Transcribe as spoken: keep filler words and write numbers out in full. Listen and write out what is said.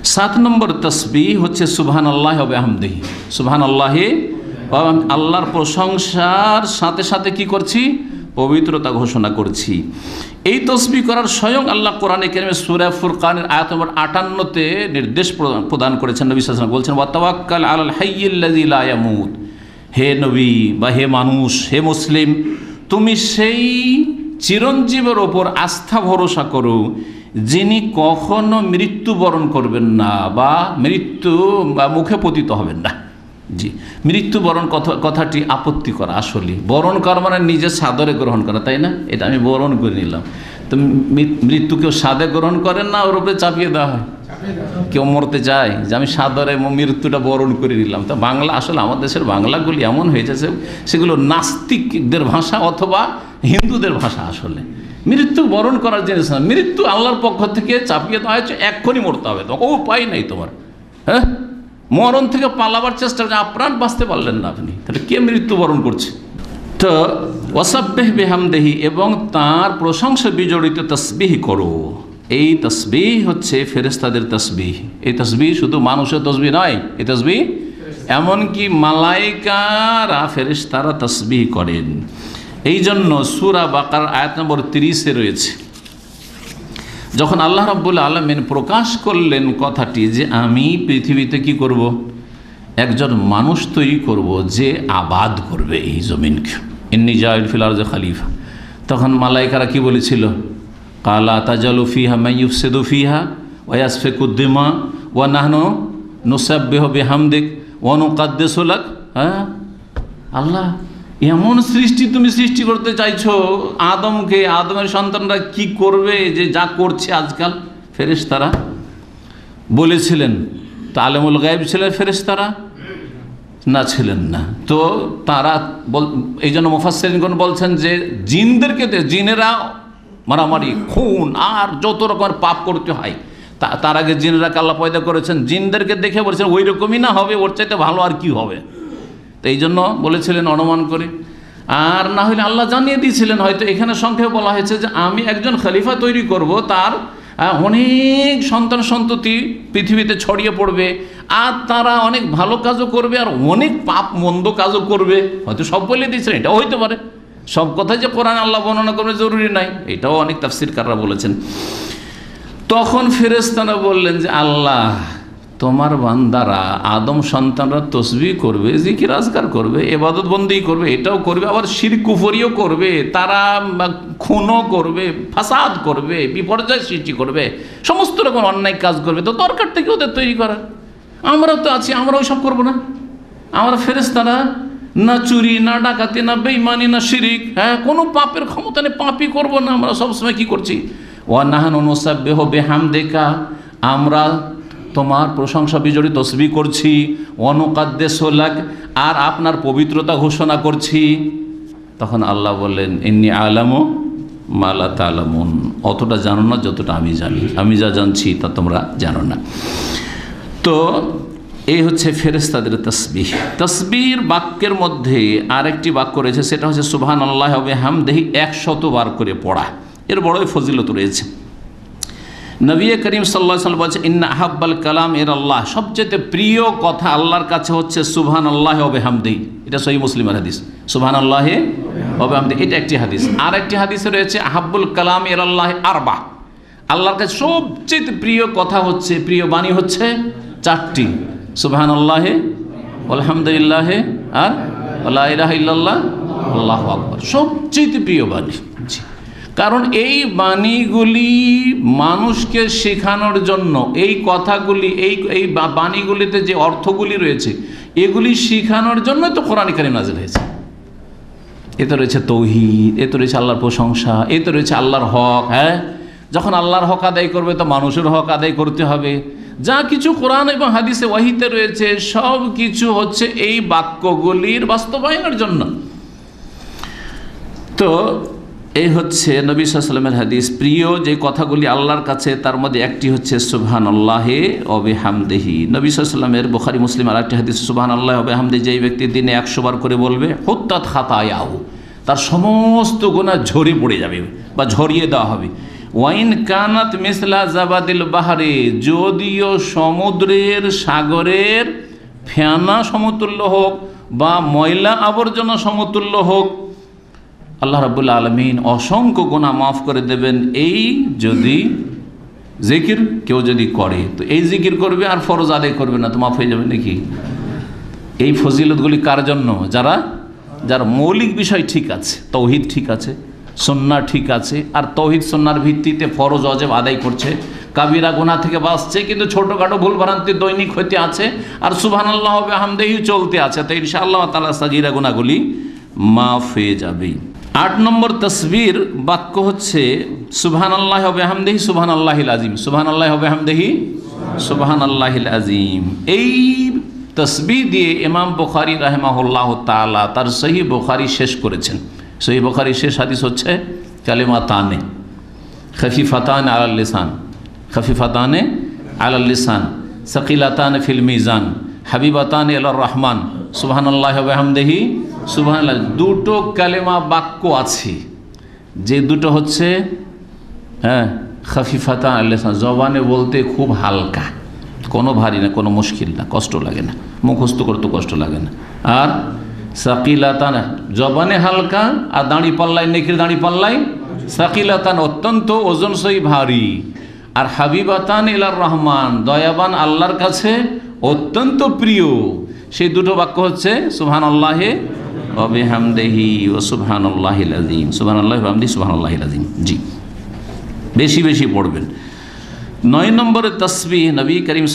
সাত নম্বর তসবিহ হচ্ছে সুবহানাল্লাহি ওয়া বিহামদিহি। সুবহানাল্লাহি, আল্লাহর প্রশংসার সাথে সাথে কি করছি? পবিত্রতা ঘোষণা করছি। এই তসবিহ করার স্বয়ং আল্লাহ কোরআনে কারিমে সূরা ফুরকানের আয়াত নম্বর আটান্নতে নির্দেশ প্রদান করেছেন। নবী সাল্লাল্লাহু আলাইহি ওয়াসাল্লাম বলছেন, ওয়া তাওয়াক্কাল আলাল হাইয়্যিল্লাযী লা ইয়ামুত। হে নবী বা হে মানুষ, হে মুসলিম, তুমি সেই চিরঞ্জীবের ওপর আস্থা ভরসা করো যিনি কখনো মৃত্যুবরণ করবেন না বা মৃত্যু বা মুখে পতিত হবেন না। জি, মৃত্যুবরণ কথা কথাটি আপত্তি করা, আসলে বরণ করা মানে নিজের সাদরে গ্রহণ করা, তাই না? এটা আমি বরণ করে নিলাম। তো মৃত্যু কেউ সাদে গ্রহণ করেন না, ওর উপরে চাপিয়ে দেওয়া হয়। কেউ মরতে চায় যে আমি সাদরে মৃত্যুটা বরণ করে নিলাম। তা বাংলা, আসলে আমাদের দেশের বাংলাগুলি এমন হয়েছে সেগুলো নাস্তিকদের ভাষা অথবা হিন্দুদের ভাষা। আসলে মৃত্যু বরণ করার জিনিস না, মৃত্যু আল্লাহর পক্ষ থেকে চাপিয়ে দেওয়া হয়েছে, এক্ষুনি মরতে হবে, তোমাকে উপায় নেই তোমার। হ্যাঁ, মরণ থেকে পালাবার চেষ্টা করছে, আপ্রাণ বাঁচতে পারলেন না আপনি, তাহলে কে মৃত্যুবরণ করছে? তো ওয়াসাব্বিহ বিহামদিহি, এবং তার প্রশংসা বিজড়িত তসবিহ করো। এই তসবিহ হচ্ছে ফেরেশতাদের তসবিহ। এই তসবিহ শুধু মানুষের তসবিহ নয়, এই তসবিহ এমনকি মালাইকারা ফেরেশতারা তসবিহ করেন। এই জন্য সূরা বাকারার আয়াত নম্বর তিরিশে রয়েছে, যখন আল্লাহ রাব্বুল আলামিন প্রকাশ করলেন কথাটি যে আমি পৃথিবীতে কি করব, একজন মানুষ তৈরি করব যে আবাদ করবে এই জমিনকে, ইন্নী জাইল ফিল আরদি খলিফা। তখন মালাইকারা কি বলেছিল? কালা তাজালু ফিহা মান ইউফসিদু ফিহা ওয়া ইয়াসফিকুদ দিমা ওয়া নাহনু নুসাব্বিহু বিহামদিক ওয়া নুকাদ্দিসু লাক। হ্যাঁ, আল্লাহ এমন সৃষ্টি তুমি সৃষ্টি করতে চাইছো আদমকে, আদমের সন্তানরা কি করবে যে যা করছে আজকাল? ফেরেশতারা বলেছিলেন। তো আলেমুল গায়েব ছিলেন ফেরেশতারা? না, ছিলেন না। তো তারা বল, এই জন্য মুফাসসিরিনগণ বলছেন যে জিনদেরকে, জিনেরা মারামারি, খুন আর যত রকমের পাপ করতে হয়, তার আগে জিনেরা আল্লাহ পয়দা করেছেন, জিনদেরকে দেখে বলেছেন ওই রকমই না হবে, ওর চাইতে ভালো আর কি হবে। তো এই জন্য বলেছিলেন অনুমান করে, আর না হলে আল্লাহ জানিয়ে দিয়েছিলেন। হয়তো এখানে সংক্ষেপে বলা হয়েছে যে আমি একজন খলিফা তৈরি করব, তার অনেক সন্তান সন্ততি পৃথিবীতে ছড়িয়ে পড়বে, আর তারা অনেক ভালো কাজও করবে আর অনেক পাপ মন্দ কাজও করবে। হয়তো সব বলে দিয়েছিলেন, এটাও হইতে পারে। সব কথাই যে কোরআন আল্লাহ বর্ণনা করবে জরুরি নাই, এটাও অনেক তাফসীরকাররা বলেছেন। তখন ফেরেশতারা বললেন যে আল্লাহ, তোমার বান্দারা আদম সন্তানরা তসবিহ করবে, জিকির আজকার করবে, ইবাদত বন্দেগী করবে, এটাও করবে, আবার শিরক কুফরিও করবে, তারা খুনও করবে, ফাসাদ করবে, বিপর্যয় সৃষ্টি করবে, সমস্ত রকম অন্যায় কাজ করবে। তো দরকার থেকে ওদের তৈরি করার, আমরাও তো আছি, আমরা ওইসব করবো না? আমরা ফেরেশতারা না চুরি, না ডাকাতি, না বেঈমানি, না শিরিক, হ্যাঁ কোনো পাপের ক্ষমতা নেই, পাপই করবো না। আমরা সবসময় কি করছি? ওয়া নাহনু নুসাব্বিহু বিহামদিকা, আমরা তোমার প্রশংসা বিজড়িত তসবিহ করছি, ওয়া নুকাদ্দিসু লাক, আর আপনার পবিত্রতা ঘোষণা করছি। তখন আল্লাহ বললেন ইন্নী আ'লামু মা লা তা'লামুন, অতটা জানো না যতটা আমি জানি, আমি যা জানছি তা তোমরা জানো না। তো এই হচ্ছে ফেরেশতাদের তসবিহ। তসবিহর বাক্যের মধ্যে আরেকটি বাক্য রয়েছে, সেটা হচ্ছে সুবহানাল্লাহি ওয়া বিহামদিহি, একশত বার করে পড়া। এর বড়ই ফজিলত রয়েছে। নবী করিম সাল্লাল্লাহু আলাইহি ওয়াসাল্লাম বলেছেন ইন্না আহাব্বাল কালাম ইলাল্লাহ, সবচেয়ে প্রিয় কথা আল্লাহর কাছে হচ্ছে সুবহানাল্লাহি ওয়া বিহামদিহি। এটা সহিহ মুসলিমের হাদিস, সুবহানাল্লাহি ওয়া বিহামদিহি, এটা একটি হাদিস। আর একটি হাদিসে রয়েছে আহাব্বুল কালাম ইলাল্লাহি আরবা, আল্লাহর কাছে সবচেয়ে প্রিয় কথা হচ্ছে, প্রিয় বাণী হচ্ছে চারটি, সুবহানাল্লাহি আলহামদুলিল্লাহ আর লা ইলাহা ইল্লাল্লাহ আল্লাহু আকবার, সবচেয়ে প্রিয় বাণী। কারণ এই বাণীগুলি মানুষকে শেখানোর জন্য, এই কথাগুলি, এই এই বাণীগুলিতে যে অর্থগুলি রয়েছে এগুলি শেখানোর জন্য তো কোরআন কারীম নাযিল হয়েছে। এতে রয়েছে তৌহিদ, এতে রয়েছে আল্লাহর প্রশংসা, এতে রয়েছে আল্লাহর হক। হ্যাঁ, যখন আল্লাহর হক আদায় করবে তো মানুষের হক আদায় করতে হবে। যা কিছু কোরআন এবং হাদিসে ওয়াহিতে রয়েছে সব কিছু হচ্ছে এই বাক্যগুলির বাস্তবায়নের জন্য। তো এই হচ্ছে নবী সাল্লাল্লাহু আলাইহি ওয়াসাল্লামের হাদিস। প্রিয় যে কথাগুলি আল্লাহর কাছে তার মধ্যে একটি হচ্ছে সুবহানাল্লাহি ওয়া বিহামদিহি। নবী সাল্লাল্লাহু আলাইহি ওয়াসাল্লামের বুখারী মুসলিম আর একটি হাদিস, সুবহানাল্লাহি ওয়া বিহামদিহি যেই ব্যক্তি দিনে একশো বার করে বলবে, হুত্তাত খাতায়াহু, তার সমস্ত গুনাহ ঝরে পড়ে যাবে বা ঝরিয়ে দেওয়া হবে। ওয়াইন কানাত মিসলা জাবাদিল বাহারে, যদিও সমুদ্রের সাগরের ফেনা সমতুল্য হোক বা ময়লা আবর্জনা সমতুল্য হোক, আল্লাহ রাব্বুল আলামিন অসংখ্য গুনাহ মাফ করে দেবেন এই যদি জিকির কেউ যদি করে। তো এই জিকির করবে আর ফরজ আদায় করবে না, তো মাফ হয়ে যাবে নাকি? এই ফজিলতগুলি কার জন্য? যারা যার মৌলিক বিষয় ঠিক আছে, তৌহিদ ঠিক আছে, সুন্নাহ ঠিক আছে, আর তৌহিদ সুন্নাহর ভিত্তিতে ফরজ ওয়াজিব আদায় করছে, কাবিরা গুনাহ থেকে বাঁচছে, কিন্তু ছোটোখাটো ভুল ভ্রান্তি দৈনিক হতে আছে, আর সুবহানাল্লাহ ওয়া বিহামদিহি চলতে আছে, তো ইনশাআল্লাহ তাআলা সাগীরা গুনাহগুলি মাফ হয়ে যাবে। আট নম্বর তাসবির বাক্য হচ্ছে সুবহানাল্লাহি ওয়া বিহামদিহি সুবহানাল্লাহিল আযীম, সুবহানাল্লাহি ওয়া বিহামদিহি সুবহানাল্লাহিল আযীম। এই তাসবিহ দিয়ে ইমাম বুখারী রাহিমাহুল্লাহ তাআলা তার সহিহ বুখারী শেষ করেছেন। সহিহ বুখারী শেষ হাদিস হচ্ছে কালিমাতানে খফিফাতান আলাল লিসান, খফিফাতানে আলাল লিসান সাকিলাতান ফিল মিজান হাবিবাতান ইলার রহমান সুবহানাল্লাহি ওয়া বিহামদিহি সুবহানাল্লাহ। দুটো কালেমা বাক্য আছে, যে দুটো হচ্ছে হ্যাঁ খফিফাতান আলাল লিসান, জবানে বলতে খুব হালকা, কোনো ভারী না, কোনো মুশকিল না, কষ্ট লাগে না, মুখস্থ করতে কষ্ট লাগে না। আর সাকিলাতান জবানে হালকা, আর দাঁড়ি পাল্লায় নেকির দাঁড়ি পাল্লায় সাকিলাতান অত্যন্ত ওজনসই ভারী। আর হাবিবাতান ইলার রহমান দয়াবান আল্লাহর কাছে অত্যন্ত প্রিয়। সেই দুটো বাক্য হচ্ছে সুবহানাল্লাহি ওয়া বিহামদিহি ওয়া সুবহানাল্লাহিল আযীম, সুবহানাল্লাহি ওয়া বিহামদিহি সুবহানাল্লাহিল আযীম। জি, বেশি বেশি পড়বেন। নয় নম্বরের তাসবিহ নবী করিম